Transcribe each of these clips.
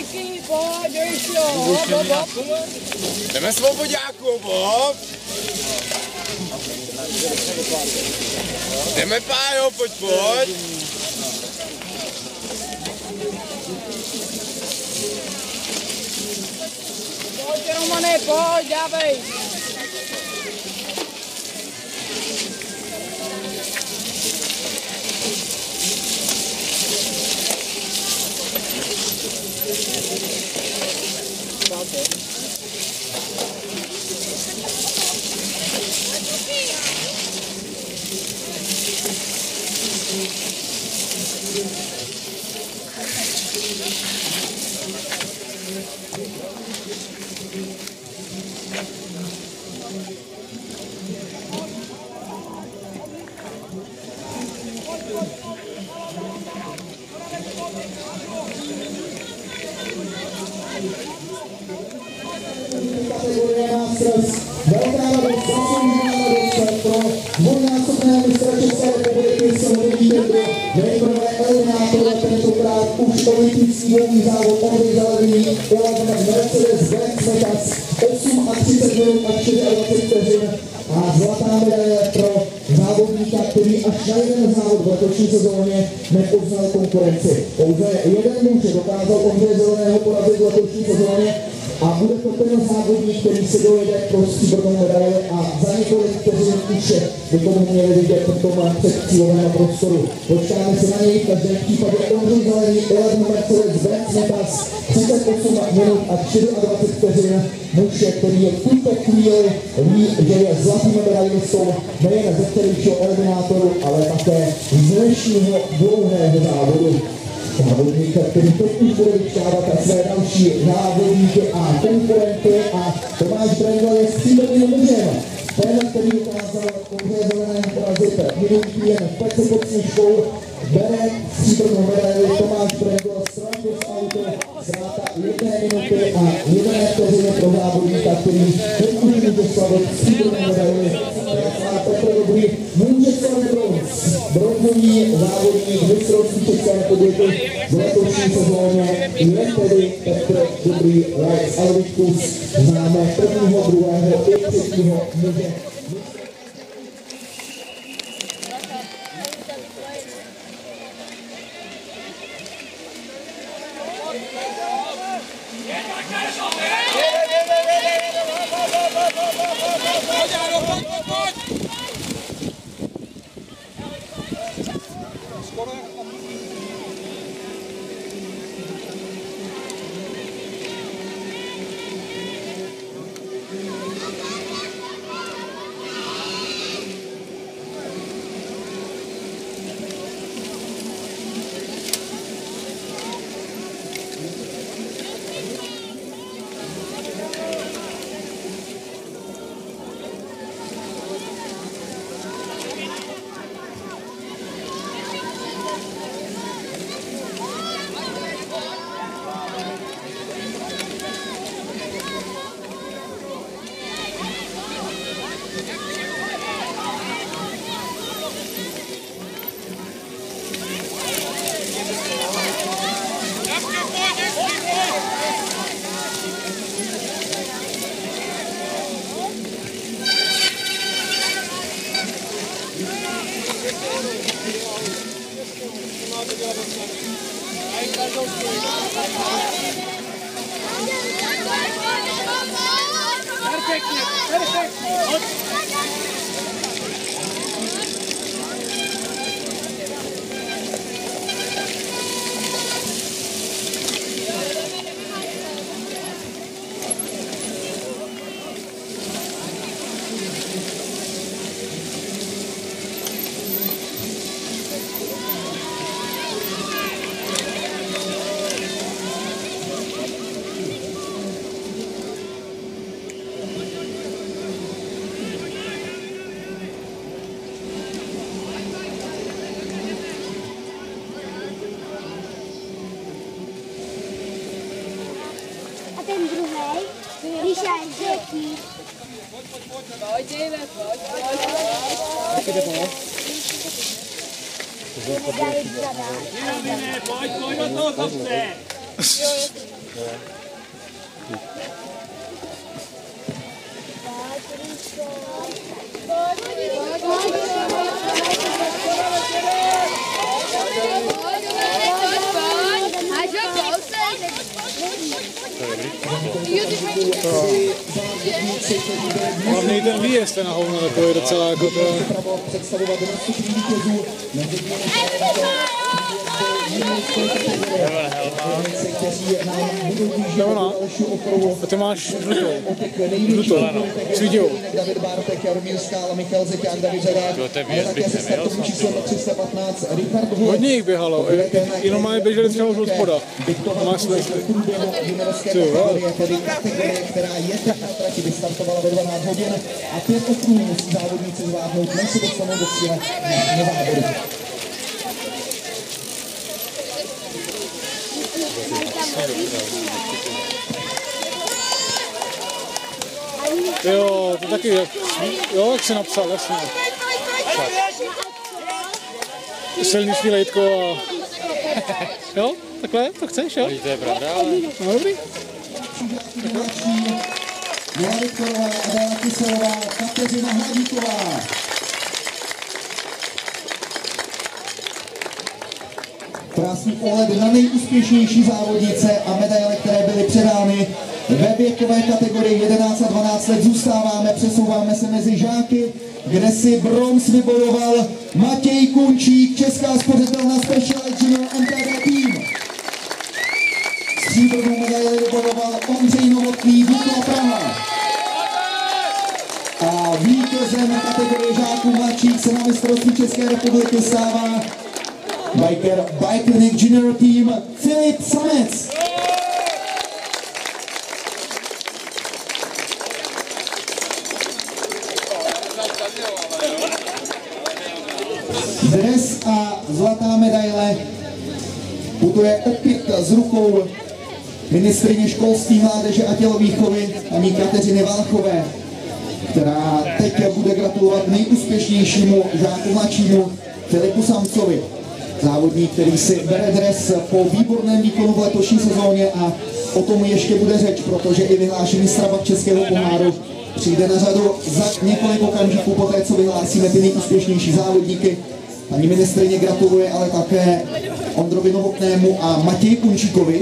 Díky, pojď, ještě, hop. Jdeme svoboďáku, hop. Jdeme, Pájo, pojď. Pojď, Romane, pojď, dávej. Velká radost, zasloužená radost pro dvojnásobného mistra České republiky se hodíte do nejprve eliminátora, tentokrát už olympijský dlouhý závod Ondřej Zelený, Mercedes-Benz Metas, 8:30 minut a 24 vteřin a zlatá medaile pro závodníka, který až na jeden závod v letošní sezóně nepoznal konkurenci. Pouze jeden muž dokázal Ondřeje Zeleného porazit v letošní sezóně a bude to ten závodník, který se dojede pro stříbrnou medaili a za několik vteřin už bychom ho měli vidět v tom předcílovém prostoru. Počkáme se na něj, v každém případě Ondřej Zelený, 11 Mercedes-Benz Metas, 38 minut a 24 vteřin. Muž, který je v tuto chvíli ví, že je zlatým medailistou nejen ze včerejšího eliminátoru, ale také z dnešního dlouhého závodu. Závodníka, který teď už bude vyčkávat a své další závodníky a konkurenty a Tomáš Brendel je stříbrným mužem. Ten, který ukázal Ondřeje Zeleného porazit minulý týden v Pece pod Sněžkou, bere stříbrnou medaili Tomáš Brendel, Strandus Auto, ztráta 1 minuty a 1 vteřiny pro závodníka, který teď už může slavit stříbrnou medaili. Petr Dobrý může slavit bronzový závodník mistrovství České republiky v letošní sezóně je tedy Petr Dobrý Lex Alvikus. Známe prvního, druhého i třetího muže. ten druhý, když já dětí. Pojď, jdeme, pojď. Pojď do toho, chlapce. Hlavně ten výjezd na hovno takový docela jako to... Představovat nastup vítězů mezi A ty máš žlutou, svítivou. David Bártek, Jaromír Skála, Michal Zeťák, David Řadák, ale také se startovým číslem 315 Richard Hol. Hodně jich běhalo, jenom mají běželi třeba už od spoda. Máš smysl. Tedy kategorie, která je teď na trati, vystartovala ve 12 hodin a 5 okruhů musí závodníci zvládnout, než se dostanou do cíle na závodu. Jo, to taky, jo, jak jsi napsal, jasně. Silniční lejtko a... Jo, takhle, to chceš, jo? To je pravda, ale... No dobrý. Jana Viktorová, Adéla Kyselová, Kateřina Hladíková. Krásný pohled na nejúspěšnější závodnice a medaile, které byly předány ve věkové kategorii 11 a 12 let. Zůstáváme, přesouváme se mezi žáky, kde si bronz vybojoval Matěj Kunčík, Česká spořitelna Specialized Junior MTD Team. Stříbrnou medaili vybojoval Ondřej Novotný, Dukla Praha. A vítězem kategorie žáků mladších se na mistrovství České republiky stává biker Bike Junior Team Filip Samec. Dres a zlatá medaile putuje opět z rukou ministryně školství, mládeže a tělovýchovy paní Kateřiny Valachové, která teď bude gratulovat nejúspěšnějšímu žáku mladšímu Filipu Samcovi. Závodník, který si bere dres po výborném výkonu v letošní sezóně a o tom ještě bude řeč, protože i vyhlášený Strabag Českého poháru přijde na řadu za několik okamžiků poté, co vyhlásíme ty nejúspěšnější závodníky. Paní ministryně gratuluje ale také Ondrovi Novotnému a Matěji Kunčíkovi.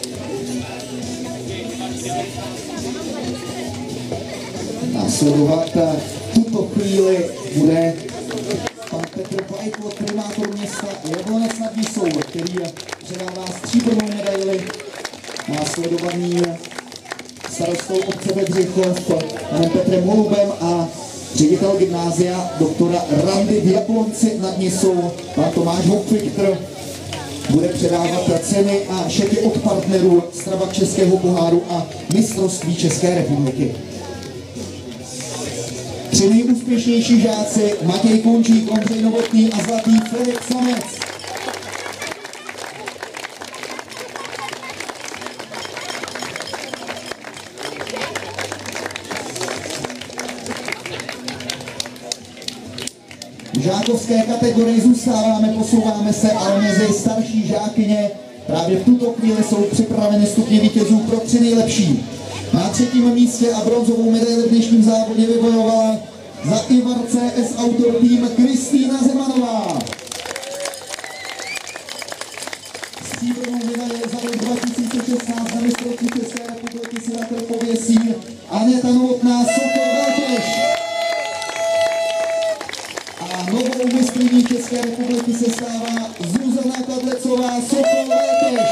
Následovat tuto chvíli bude pan Petr Vajkl, primátor města Jablonec nad Nisou, který předává stříbrnou medaili, následovaný starostou obce Bedřichov, panem Petrem Holubem a ředitel gymnázia doktora Randy v Jablonci nad Nisou, pan Tomáš Hopfichter, bude předávat ceny a šeky od partnerů Strabag Českého poháru a mistrovství České republiky. 3 nejúspěšnější žáci Matěj Kunčík, Ondřej Novotný a zlatý Filip Samec. V žákovské kategorii zůstáváme, posouváme se, ale mezi starší žákyně právě v tuto chvíli jsou připraveny stupně vítězů pro 3 nejlepší. Na 3. místě a bronzovou medaili v dnešním závodě vybojovala za Ivar CS Outdoor Team Kristýna Zemanová. Stříbrnou medaili za rok 2016 na mistrovství České republiky si na krk pověsí Aneta Novotná, Sokol Velkeš. A novou mistryní České republiky se stává Zuzana Kadlecová, Sokol Velkeš.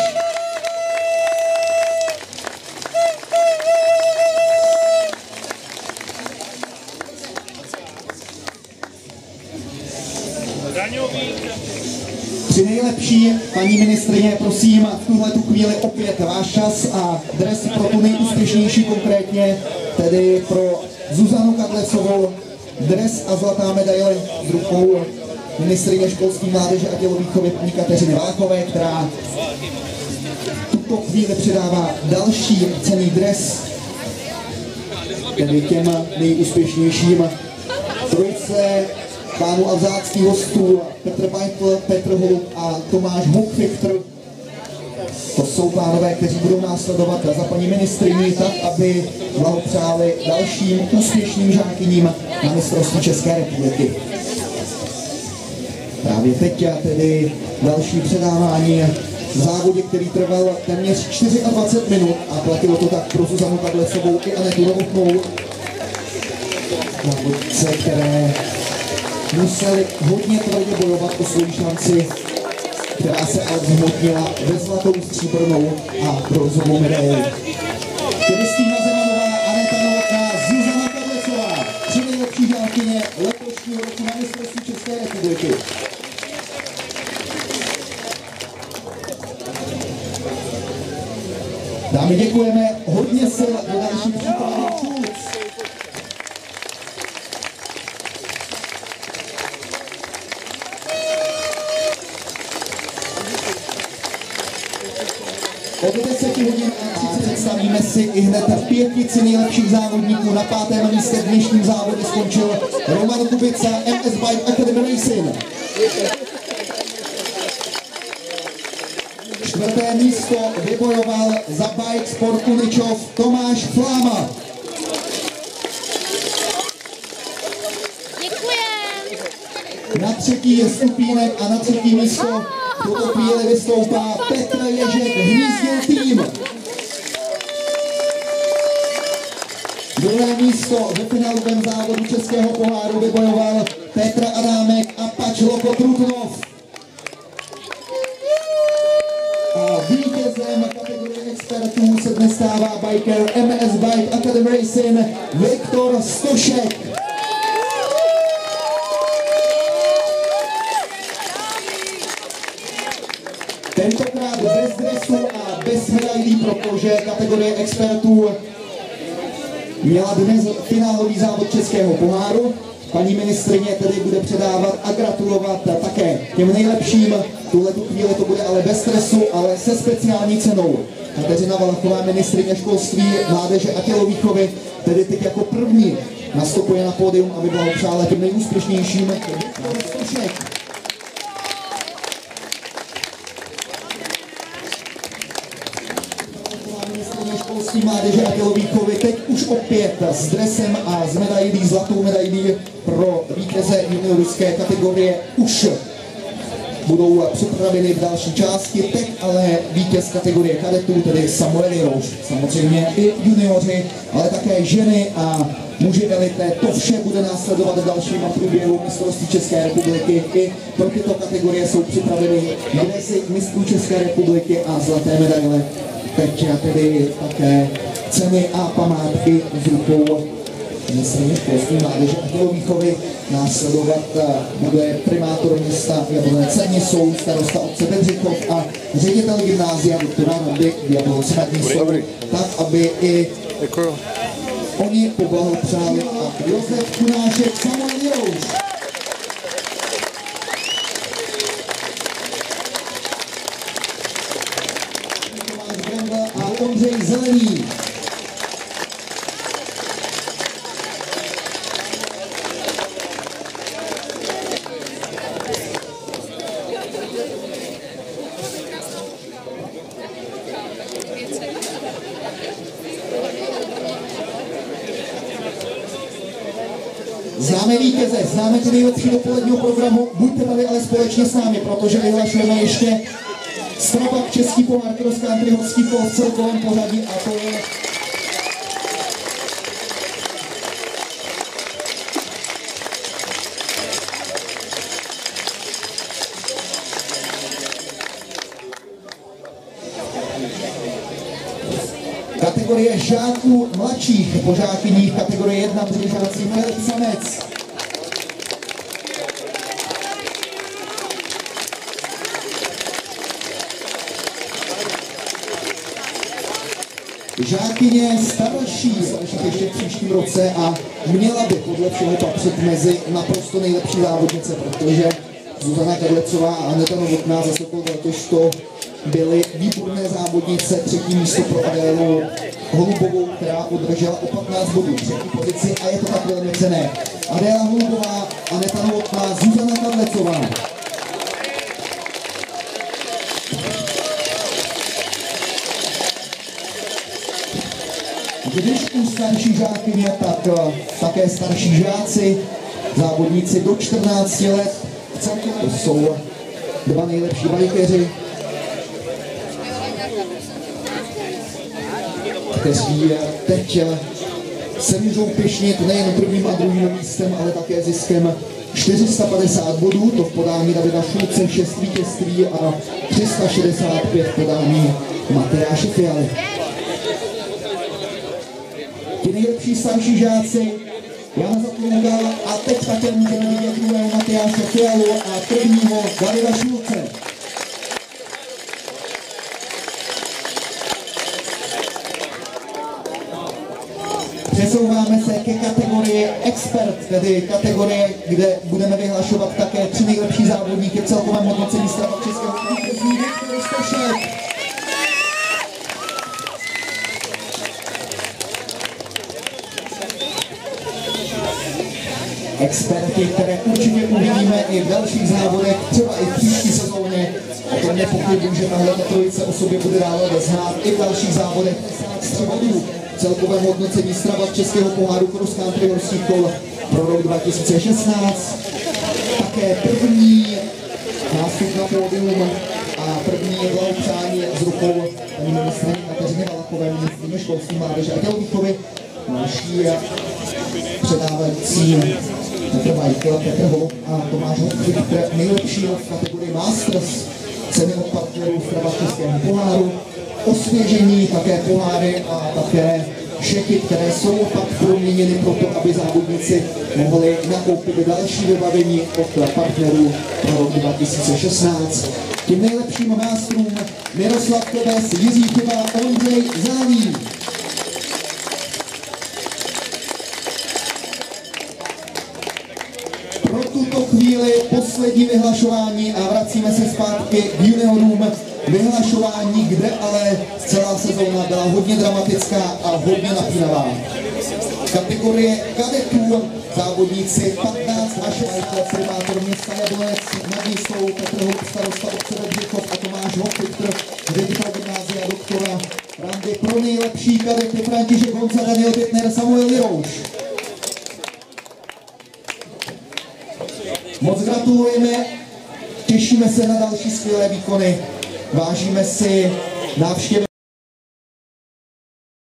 Tři nejlepší, paní ministryně, prosím, v tuhletu chvíli opět váš čas a dres pro tu nejúspěšnější konkrétně, tedy pro Zuzanu Kadlecovou, dres a zlatá medaile z rukou ministryně školství, mládeže a tělovýchovy paní Kateřiny Valachové, která tuto chvíli předává další cenný dres, tedy těm nejúspěšnějším trojice pánů a vzácných hostů Petr Vajkl, Petr Holub a Tomáš Hopfichter To jsou pánové, kteří budou následovat za paní ministryní tak, aby blahopřáli dalším úspěšným žákyním na mistrovství České republiky. Právě teď tedy další předávání v závodě, který trval téměř 24 minut a platilo to tak pro Zuzanu Kadlecovou i Anetu Novotnou. Závodce, které museli hodně tvrdě bojovat o svou šanci, která se ale zhmotnila ve zlatou, stříbrnou a bronzovou medaili. Kristýna Zemanová, Aneta Novotná, Zuzana Kadlecová, 3 nejlepší žákyně letošního roku na mistrovství České republiky. Dámy, děkujeme, hodně sil do další přípravy. Od 10 hodin a 30 představíme si i hned 5 nejlepších závodníků. Na 5. místě v dnešním závodě skončil Roman Kubica, MS Bike Academy Racing. 4. místo vybojoval za Bike Sport Uničov Tomáš Fláma. Na 3. je Stupínek a na 3. místo v tuto chvíli vystoupá Petr Ježek, Hnízdil tým. 2. místo ve finálovém závodu Českého poháru vybojoval Petr Adámek a Pač Loko Trutnov. A vítězem kategorie expertů se dnes stává biker MS Bike Academy Racing Viktor Stošek. Tentokrát bez dresu a bez medailí, protože kategorie expertů měla dnes finálový závod Českého poháru. Paní ministryně tedy bude předávat a gratulovat také těm nejlepším. Tuhle chvíli to bude ale bez stresu, ale se speciální cenou. Kateřina Valachová, ministryně školství, mládeže a tělovýchovy, tedy teď jako první nastupuje na pódium, aby blahopřála těm nejúspěšnějším. Viktor Stošek. Školství, mládeže a tělovýchovy teď už opět s dresem a s medailí, zlatou medailí pro vítěze juniorské kategorie už budou připraveny v další části. Teď ale vítěz kategorie kadetů, tedy Samuel Jirouš. Samozřejmě i junioři, ale také ženy a muži elité. To vše bude následovat v dalším průběhu mistrovství České republiky. I pro tyto kategorie jsou připraveny dresy mistrů České republiky a zlaté medaile. Teď tedy také ceny a památky z rukou ministryně školství, mládeže a tělovýchovy. Následovat bude primátor města Jablonec Nisou, starosta obce Bedřichov a ředitel gymnázia doktora Randy Jablonec Nisou, tak, aby i oni poblahopřáli a Josef Kunášek, Samuel Jirouš. A Ondřej Zelený. Známe vítěze, známe ty nejlepší dopoledního programu, buďte tady ale společně s námi, protože vyhlašujeme ještě Strabag Český pohár cross country horský kol v celkovém pořadí a to je kategorie žáků mladších, po žákyních kategorie 1 bude žácí Filip Samec. Žákyně starší ještě v příštím roce a měla by podle všeho patřit mezi naprosto nejlepší závodnice, protože Zuzana Kadlecová a Aneta Novotná za Sokol to byly výborné závodnice. 3. místo pro Adélu Holubovou, která udržela o 15 bodů 3. pozici a je to tak velmi cenné. Adéla Holubová, Aneta Novotná, Zuzana Kadlecová. Když u starší žákyně, tak také starší žáci, závodníci do 14 let. To jsou dva nejlepší bajkeři, kteří teď se můžou pyšnit nejen prvním a druhým místem, ale také ziskem 450 bodů, to v podání Davida Šulce, 6 vítězství a 365 podání Matyáše Fialy. Ti nejlepší starší žáci, Jan Zatlungal a teď také můžeme vidět druhého Matyáše Fialu a prvního Davida Šulce. Přesouváme se ke kategorii expert, tedy kategorie, kde budeme vyhlašovat také 3 nejlepší závodníky v celkovém hodnocení strava českého vítězství Viktor Stošek. Experti, které určitě uvidíme i v dalších závodech, třeba i v příští sezóně. O tom nepochybuji, že tahle trojice o sobě bude dále znát i v dalších závodech. V celkovém hodnocení strava českého poháru cross country horských kol pro rok 2016. Také první nástup na pódium a první blahopřání z rukou paní ministryně Kateřiny Valachové, ministryně školství, mládeže a tělovýchovy. Další předávající Petr Vajkl, Petr Holub a Tomáš Hopfrichter, nejlepší v kategorii Masters, ceny od partnerů strava českého poháru, osvěžení, také poháry a také šeky, které jsou pak proměněny proto, aby závodníci mohli nakoupit další vybavení od partnerů pro rok 2016. Tím nejlepším mástrům Miroslav Kobes, Jiří Chyba, Ondřej Zání. Pro tuto chvíli poslední vyhlašování a vracíme se zpátky k juniorům. Vyhlašování, kde ale celá sezóna byla hodně dramatická a hodně napínavá. Kategorie kadetů, závodníci 15 až 20 let, primátor města Jablonec, nad ní jsou Petr Holub, starosta obce Bedřichov a Tomáš Hopfrichter, ředitel gymnázia doktora Randy. Pro nejlepší kadety František Honza, Daniel Bittner, Samuel Lirouš. Moc gratulujeme, těšíme se na další skvělé výkony, vážíme si návštěvy